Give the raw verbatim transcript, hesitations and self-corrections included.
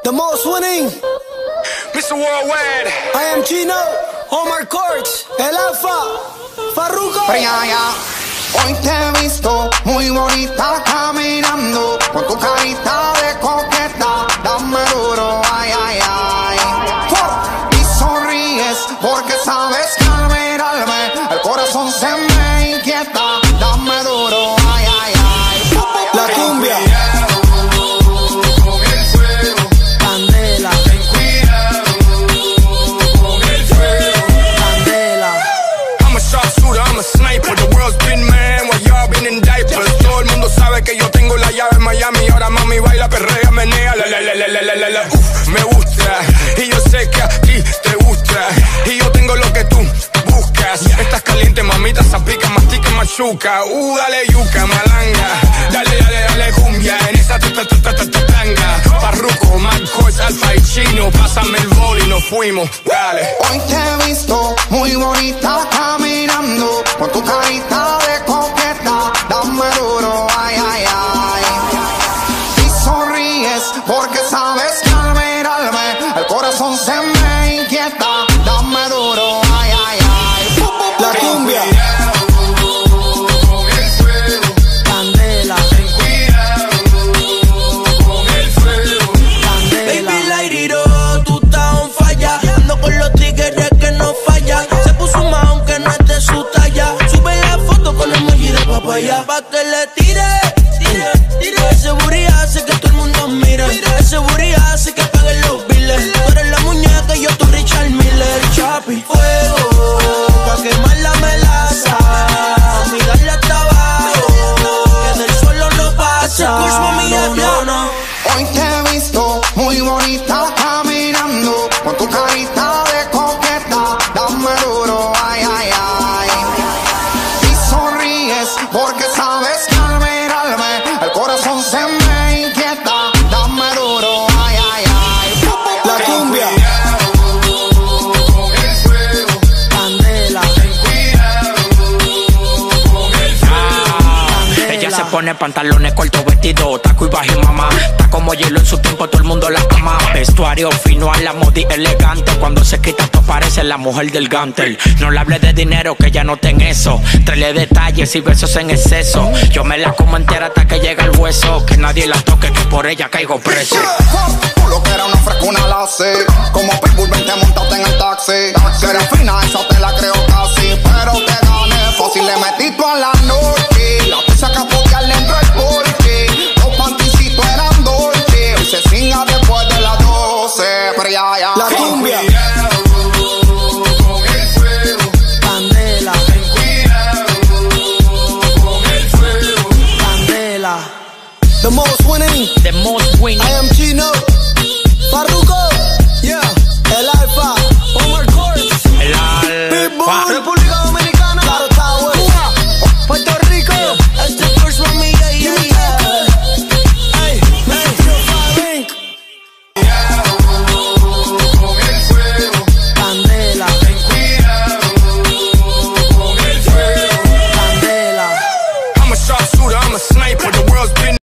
The most winning mister Worldwide. I am Chino, Omar Courtz, El Alfa, Farruko. Hoy te he visto muy bonita caminando, con tu carita de coqueta, dame duro, ay, ay, ay. Y sonríes porque sabes que al mirarme el corazón se me inquieta, dame duro, ay, ay, ay. La cumbia. Sabe que yo tengo la llave en Miami. Ahora mami baila, perrea, menea, la la la la la la la la. Uf, me gusta y yo sé que a ti te gusta y yo tengo lo que tú buscas. Estás caliente, mamita, zapica, mastica, machuca. Uh, dale yuca, malanga. Dale, dale, dale cumbia en esa tanga. Farruko, Marcos, Alfa y Chino. Pásame el bol y nos fuimos. Dale. Hoy te he visto muy bonita caminando, con tu carita de coqueta, dame duro, ay, ay, ay. Y sonríes porque sabes que al mirarme el corazón se me inquieta, dame duro, ay, ay, ay. La cumbia. Pa' que le tire, tire, tire. Ese booty hace que todo el mundo mire. Ese booty hace que paguen los biles. Tú eres la muñeca y yo tu Richard Miller. Chapi, fuego, pa' quemar la melaza. Mami, dale hasta abajo, que del suelo no pasa. No, no, no. Hoy te he visto muy bonita caminando, con tu carita de coqueta, dame duro, ay, ay, ay. Y sonríes porque sabes que al mirarme el corazón se me inquieta, dame duro, ay, ay, ay. La cumbia. Ella se pone pantalones cortos, vestido, taco y bajo y mamá. Está como hielo en su tiempo, todo el mundo la ama. Vestuario fino a la modi elegante. Cuando se quita esto parece la mujer del Gantel. No le hable de dinero que ya no ten eso. Tráele detalles y besos en exceso. Yo me la como entera hasta que llega el hueso. Que nadie la toque, que por ella caigo preso. Tú lo que era una frescuna la sé. Como Pitbull vente montate en el taxi. Que eres fina, esa te la creo casi. Pero te gané fácil, le metí tú a la noche. La pizza que apoyarle dentro el porche. Los panticitos eran dolce. Y se cinga después de las doce. Pero ya, ya. La cumbia. Candela. Candela. The most winning The most winning. I am Chino, Farruko.